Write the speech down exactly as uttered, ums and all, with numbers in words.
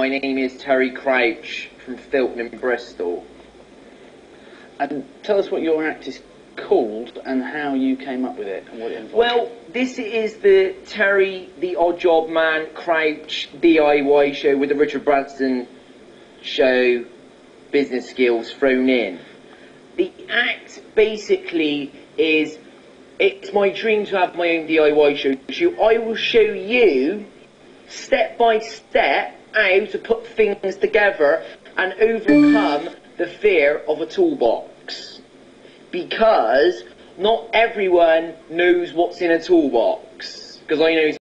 my name is Terry Crouch from Filton in Bristol. And tell us what your act is called and how you came up with it and what it involves. Well, this is the Terry the Odd Job Man Crouch D I Y show with the Richard Branson show business skills thrown in. The act basically is, it's my dream to have my own D I Y show. I will show you step by step how to put things together and overcome the fear of a toolbox. Because not everyone knows what's in a toolbox. Because I know